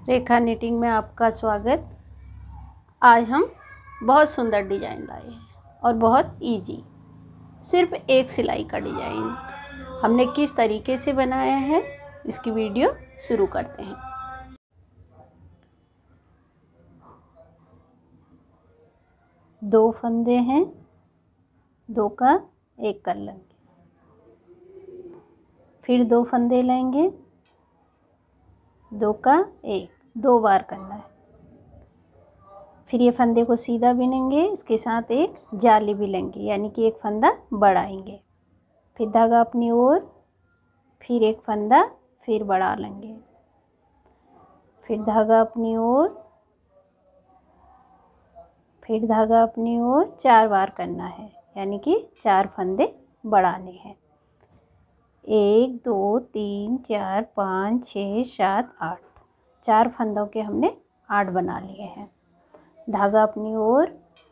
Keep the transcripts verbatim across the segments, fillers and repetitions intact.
रेखा knitting में आपका स्वागत। आज हम बहुत सुंदर डिज़ाइन लाए हैं और बहुत इजी, सिर्फ एक सिलाई का डिज़ाइन हमने किस तरीके से बनाया है, इसकी वीडियो शुरू करते हैं। दो फंदे हैं, दो का एक कर लेंगे, फिर दो फंदे लेंगे, दो का एक, दो बार करना है। फिर ये फंदे को सीधा बिनेंगे, इसके साथ एक जाली भी लेंगे, यानी कि एक फंदा बढ़ाएंगे, फिर धागा अपनी ओर, फिर एक फंदा फिर बढ़ा लेंगे, फिर धागा अपनी ओर, फिर धागा अपनी ओर, चार बार करना है, यानी कि चार फंदे बढ़ाने हैं। एक दो तीन चार पाँच छः सात आठ, चार फंदों के हमने आठ बना लिए हैं। धागा अपनी ओर,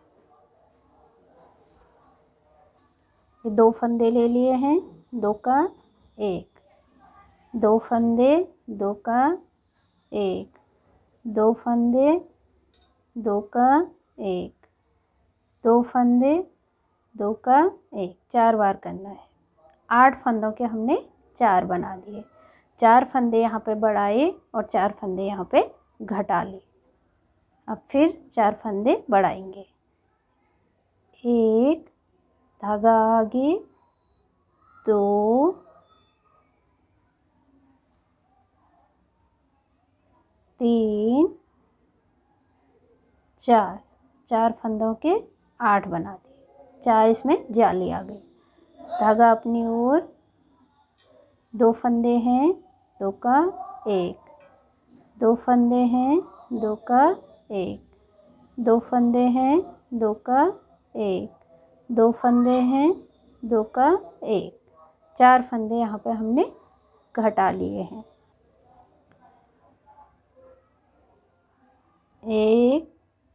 दो फंदे ले लिए हैं, दो का एक, दो फंदे, दो का एक, दो फंदे, दो का एक, दो फंदे, दो का एक, चार बार करना है। आठ फंदों के हमने चार बना दिए, चार फंदे यहाँ पे बढ़ाए और चार फंदे यहाँ पे घटा लिए। अब फिर चार फंदे बढ़ाएंगे, एक, धागा आगे, दो, तीन, चार, चार फंदों के आठ बना दिए, चार इसमें जाली आ गई। धागा अपनी ओर, दो फंदे हैं, दो का एक, दो फंदे हैं, दो का एक, दो फंदे हैं, दो का एक, दो फंदे हैं, दो का एक, चार फंदे यहाँ पे हमने घटा लिए हैं। एक,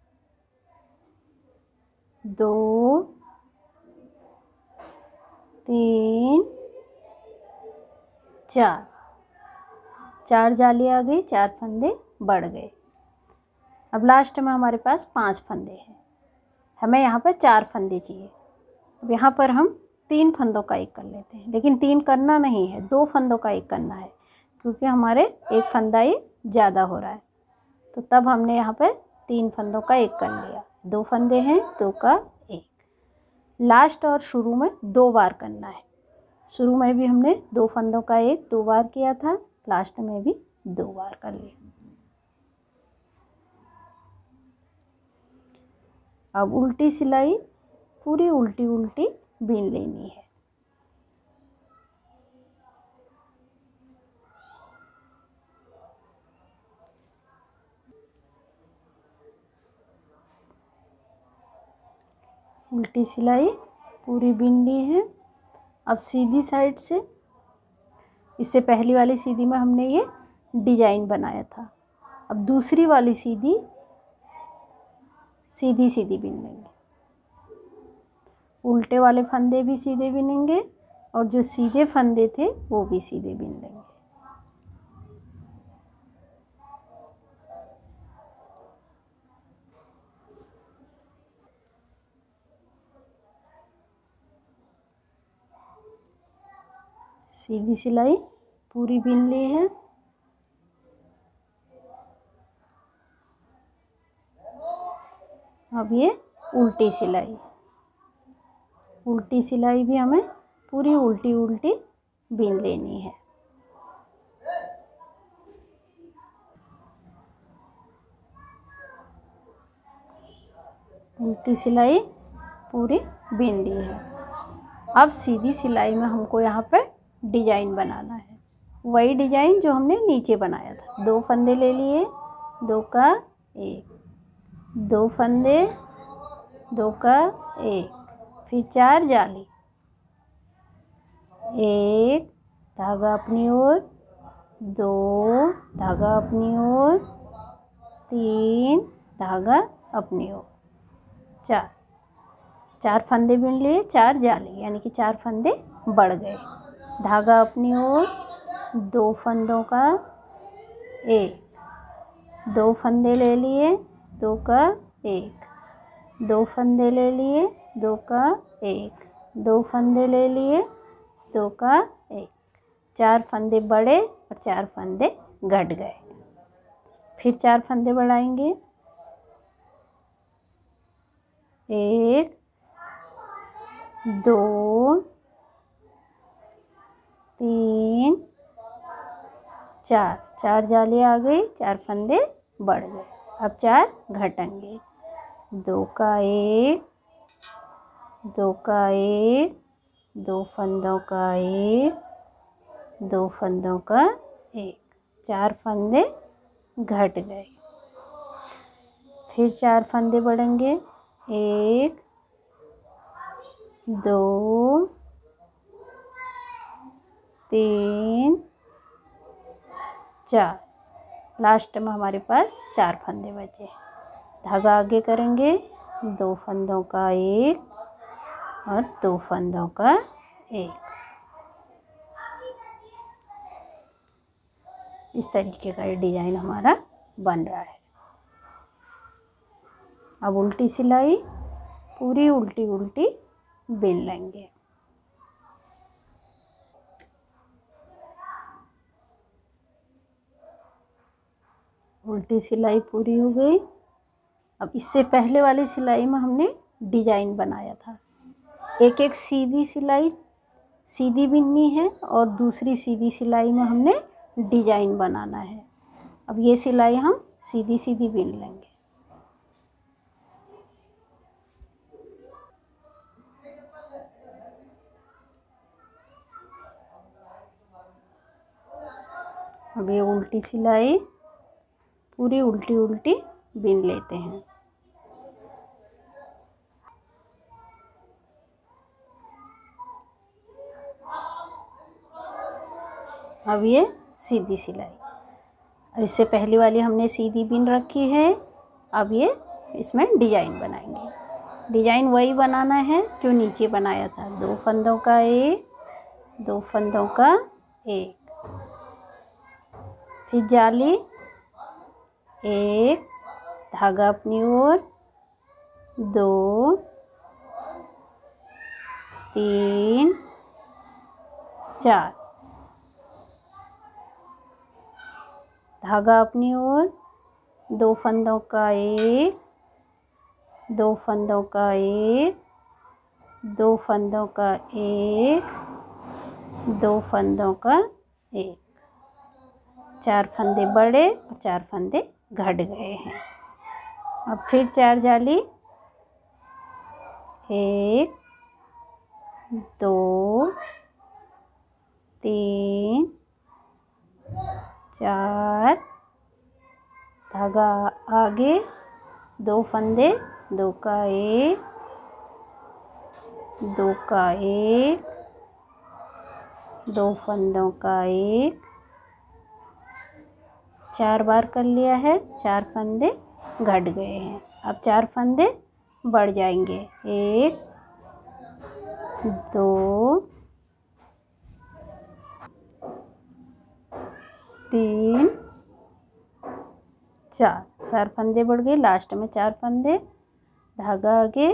दो, तीन, चार, चार जाली आ गई, चार फंदे बढ़ गए। अब लास्ट में हमारे पास पांच फंदे हैं, हमें यहाँ पर चार फंदे चाहिए। अब यहाँ पर हम तीन फंदों का एक कर लेते हैं, लेकिन तीन करना नहीं है, दो फंदों का एक करना है, क्योंकि हमारे एक फंदा ही ज़्यादा हो रहा है। तो तब हमने यहाँ पर तीन फंदों का एक कर लिया, दो फंदे हैं, दो का एक। लास्ट और शुरू में दो बार करना है, शुरू में भी हमने दो फंदों का एक दो बार किया था, लास्ट में भी दो बार कर लिया। अब उल्टी सिलाई पूरी उल्टी उल्टी बीन लेनी है। उल्टी सिलाई पूरी बीन ली है। अब सीधी साइड से, इससे पहली वाली सीधी में हमने ये डिजाइन बनाया था, अब दूसरी वाली सीधी सीधी सीधी बीन लेंगे। उल्टे वाले फंदे भी सीधे बीनेंगे और जो सीधे फंदे थे वो भी सीधे बीन लेंगे। सीधी सिलाई पूरी बीन ली है। अब ये उल्टी सिलाई, उल्टी सिलाई भी हमें पूरी उल्टी उल्टी बीन लेनी है। उल्टी सिलाई पूरी बीन ली है। अब सीधी सिलाई में हमको यहाँ पर डिजाइन बनाना है, वही डिजाइन जो हमने नीचे बनाया था। दो फंदे ले लिए, दो का एक, दो फंदे, दो का एक, फिर चार जाली, एक, धागा अपनी ओर, दो, धागा अपनी ओर, तीन, धागा अपनी ओर, चार, चार फंदे बीन लिए, चार जाली, यानी कि चार फंदे बढ़ गए। धागा अपनी ओर, दो फंदों का एक, दो फंदे ले लिए, दो का एक, दो फंदे ले लिए, दो का एक, दो फंदे ले लिए, दो का एक। चार फंदे बढ़े और चार फंदे घट गए। फिर चार फंदे बढ़ाएंगे, एक, दो, तीन, चार। चार जाली आ गई, चार फंदे बढ़ गए। अब चार घटेंगे, दो का एक, दो का एक, दो फंदों का एक, दो फंदों का एक। चार फंदे घट गए। फिर चार फंदे बढ़ेंगे, एक, दो, तीन, चार। लास्ट में हमारे पास चार फंदे बचे। धागा आगे करेंगे, दो फंदों का एक और दो फंदों का एक। इस तरीके का ये डिजाइन हमारा बन रहा है। अब उल्टी सिलाई पूरी उल्टी उल्टी बिन लेंगे। उल्टी सिलाई पूरी हो गई। अब इससे पहले वाली सिलाई में हमने डिजाइन बनाया था। एक एक सीधी सिलाई सीधी बिननी है और दूसरी सीधी सिलाई में हमने डिजाइन बनाना है। अब ये सिलाई हम सीधी सीधी बिन लेंगे। अब ये उल्टी सिलाई पूरी उल्टी उल्टी बिन लेते हैं। अब ये सीधी सिलाई, अब इससे पहली वाली हमने सीधी बिन रखी है। अब ये इसमें डिजाइन बनाएंगे। डिजाइन वही बनाना है जो नीचे बनाया था। दो फंदों का एक, दो फंदों का एक, फिर जाली, एक, धागा अपनी ओर, दो, तीन, चार, धागा अपनी ओर, दो फंदों का एक, दो फंदों का एक, दो फंदों का एक, दो फंदों का एक। चार फंदे बढ़े और चार फंदे घट गए हैं। अब फिर चार जाली, एक, दो, तीन, चार, धागा आगे, दो फंदे, दो का एक, दो का एक, दो फंदों का एक। चार बार कर लिया है, चार फंदे घट गए हैं। अब चार फंदे बढ़ जाएंगे, एक, दो, तीन, चार। चार फंदे बढ़ गए, लास्ट में चार फंदे, धागा आगे,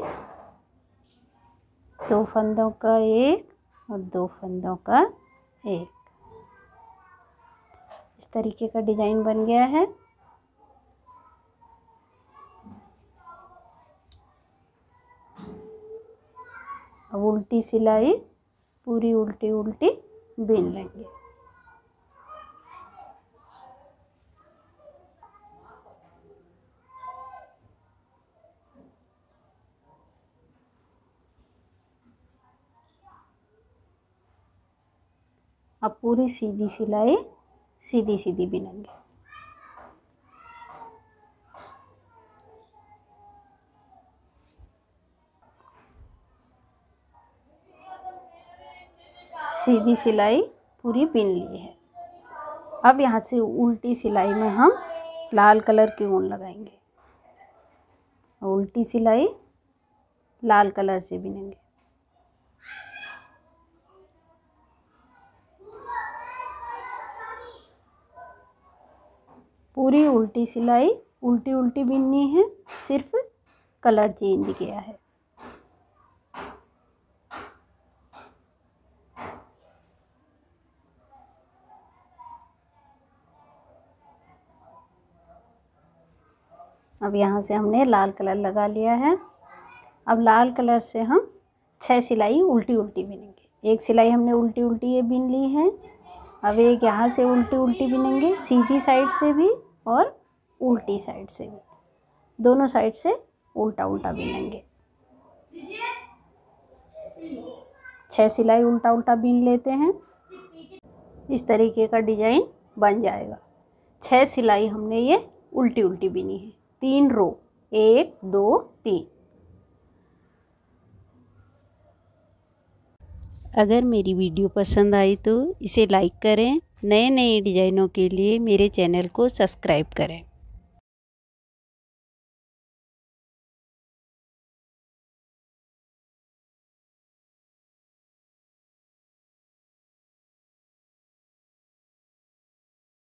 दो फंदों का एक और दो फंदों का एक। इस तरीके का डिजाइन बन गया है। अब उल्टी सिलाई पूरी उल्टी उल्टी बिन लेंगे। अब पूरी सीधी सिलाई सीधी सीधी बिनेंगे। सीधी सिलाई पूरी बिन ली है। अब यहाँ से उल्टी सिलाई में हम लाल कलर की ऊन लगाएंगे। उल्टी सिलाई लाल कलर से बिनेंगे। पूरी उल्टी सिलाई उल्टी उल्टी बिननी है, सिर्फ कलर चेंज किया है। अब यहाँ से हमने लाल कलर लगा लिया है। अब लाल कलर से हम छह सिलाई उल्टी उल्टी बिनेंगे। एक सिलाई हमने उल्टी उल्टी ये बिन ली है। अब एक यहाँ से उल्टी उल्टी बिनेंगे, सीधी साइड से भी और उल्टी साइड से भी, दोनों साइड से उल्टा उल्टा बिनेंगे। छह सिलाई उल्टा उल्टा बिन लेते हैं। इस तरीके का डिजाइन बन जाएगा। छह सिलाई हमने ये उल्टी उल्टी बिनी है, तीन रो, एक दो तीन। अगर मेरी वीडियो पसंद आई तो इसे लाइक करें। नए नए डिज़ाइनों के लिए मेरे चैनल को सब्सक्राइब करें।